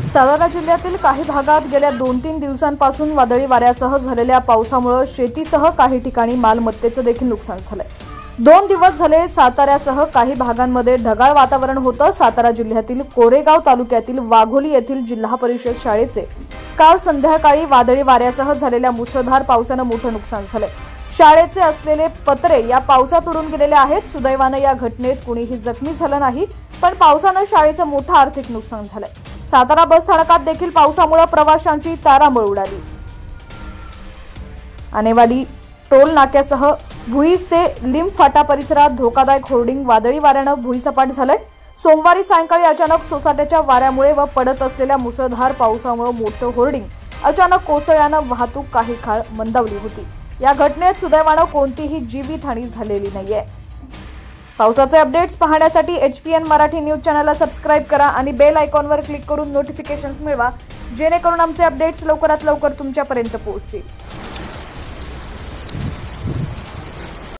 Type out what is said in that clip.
सातारा जिल्ह्यातील काही भागात गेल्या 2-3 दिवसांपासून वादळी वाऱ्यासह झालेल्या पावसामुळे शेतीसह काही ठिकाणी मालमत्तेचं देखील नुकसान झालंय। 2 दिवस झाले साताऱ्यासह काही भागांमध्ये ढगाळ वातावरण होतं। सातारा जिल्ह्यातील कोरेगाव तालुक्यातील वाघोली येथील जिल्हा परिषद शाळेचे काल संध्याकाळी वादळी वाऱ्यासह झालेल्या मुसळधार पावसानं मोठं नुकसान झालंय। शाळेचे असलेले पत्रे या पावसात उडून गेलेले आहेत। सुदैवाने या घटनेत कुणीही जखमी झालं नाही, पण पावसानं शाळेचं मोठं आर्थिक नुकसान झालंय। सातारा बस स्थानकात देखील पावसामुळे प्रवाशांची तारांबळ उडाली। आनेवाडी टोल नाक्यासह भुईज ते लिंब फाटा परिसरात धोकादायक होर्डिंग वादळी वाऱ्यानं भुईसपाट झालंय। सोमवारी सायंकाळी अचानक सोसाट्याच्या वाऱ्यामुळे व पडत असलेल्या मुसळधार पावसामुळे मोठं होर्डिंग अचानक कोसळल्यानं वाहतूक काही काळ मंदावली होती। या घटनेत सुदैवानं कोणतीही जीवितहानी झालेली नाहीये। पावसाचे अपडेट्स पाहण्यासाठी HPN मराठी न्यूज चॅनलला सबस्क्राइब करा आणि बेल आयकॉनवर क्लिक करून नोटिफिकेशन्स मिळवा, जेणेकरून आमचे अपडेट्स लवकरात लवकर तुमच्यापर्यंत पोहोचतील।